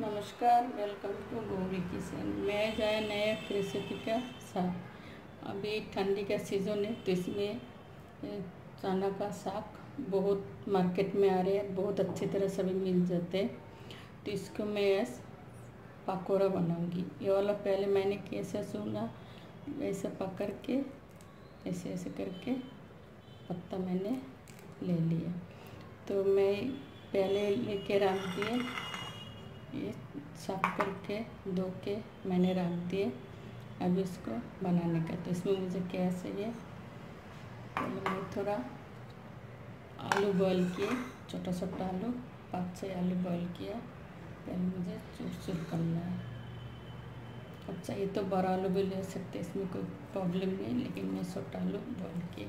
नमस्कार, welcome to Gauri kitchen. मैं जाए नए रेसिपी का साग। अभी ठंडी का सीज़न है तो इसमें चना का साग बहुत मार्केट में आ रहे हैं, बहुत अच्छी तरह सभी मिल जाते हैं। तो इसको मैं पकौड़ा बनाऊंगी। ये वाला पहले मैंने कैसे सुना वैसे पकड़ के ऐसे ऐसे करके पत्ता मैंने ले लिया। तो मैं पहले लेके रख दिए, ये साफ करके धो के मैंने रख दिए। अब इसको बनाने का तो इसमें मुझे क्या चाहिए, पहले मैं थोड़ा आलू बॉईल किए, छोटा छोटा आलू 5-6 आलू बॉईल किया। पहले मुझे चूर चूर करना है। अब चाहिए तो बड़ा आलू भी ले सकते, इसमें कोई प्रॉब्लम नहीं, लेकिन मैं छोटा आलू बॉईल किए।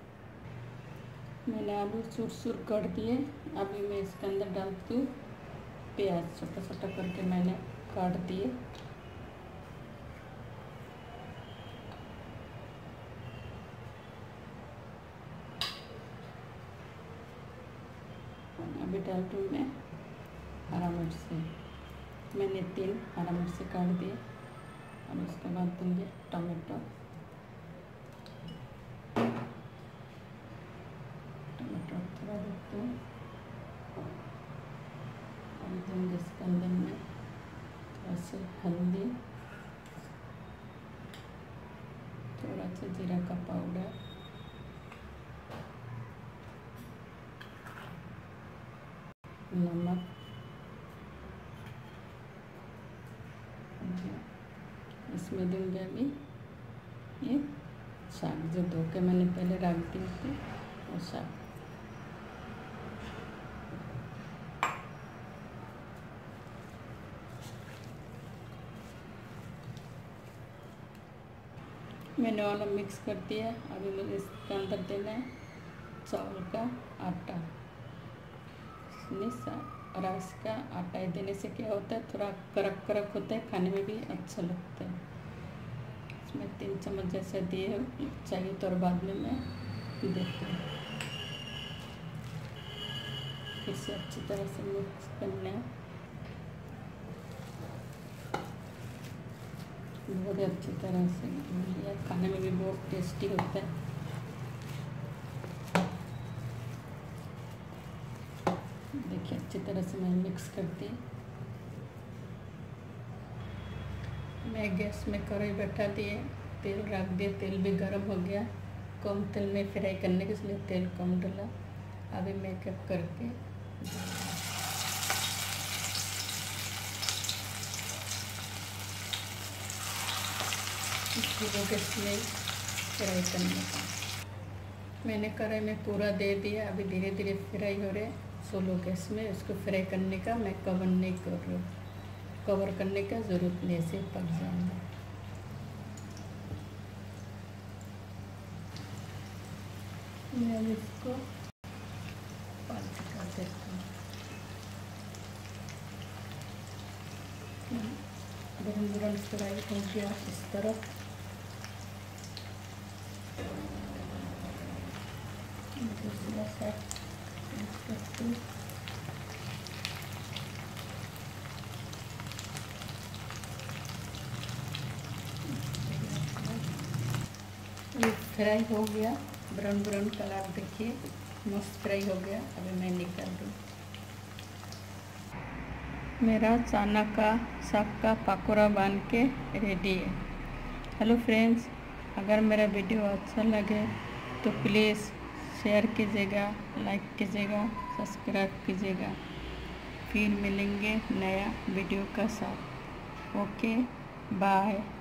मैंने आलू चूर चूर कर दिए। अभी मैं इसके अंदर डालती हूँ प्याज, छोटा छोटा करके मैंने काट दिए। अभी डालती हूँ मैं हरा मिर्च। मैंने 3 हरा मिर्च काट दिए। और उसके बाद दूँगी टमाटो थोड़ा देती हूँ। और दूँगी इसके अंदर में थोड़ा सा हल्दी, थोड़ा सा जीरा का पाउडर, नमक, इसमें दूँगी अभी ये साग जो धो के मैंने पहले रख दिए थे वो साग। मैंने वाला मिक्स कर दिया। अभी मुझे इसके अंदर देना है चावल का आटा। राइस का आटा देने से क्या होता है, थोड़ा कड़क कड़क होता है, खाने में भी अच्छा लगता है। इसमें 3 चम्मच जैसे दिए चाहिए तो और बाद में मैं देती हूँ। फिर से अच्छी तरह से मिक्स करना है, बहुत ही अच्छी तरह से। यह खाने में भी बहुत टेस्टी होता है। देखिए अच्छी तरह से मैं मिक्स करती। मैं गैस में कढ़ाई बैठा दिए, तेल रख दिए। तेल भी गर्म हो गया। कम तेल में फ्राई करने के लिए तेल कम डाला। अभी मैं क्या करके इसको गैस में फ्राई करने का मैंने कढ़ाई में पूरा दे दिया। अभी धीरे धीरे फ्राई हो रहे। स्लो गैस में उसको फ्राई करने का मैं कवर नहीं कर रही हूँ। कवर करने का ज़रूरत नहीं, ऐसे पक जाएंगे। मैं अब इसको पलट कर देती हूँ। ब्राउन फ्राई हो गया इस तरफ। दूसरा साइड करती हूँ। ये फ्राई हो गया, ब्राउन ब्राउन कलर देखिए, मस्त फ्राई हो गया। अभी मैं निकाल दूँ। मेरा चना का साग का पकौड़ा बन के रेडी है। हेलो फ्रेंड्स, अगर मेरा वीडियो अच्छा लगे तो प्लीज़ शेयर कीजिएगा, लाइक कीजिएगा, सब्सक्राइब कीजिएगा। फिर मिलेंगे नया वीडियो का साथ। Okay, bye.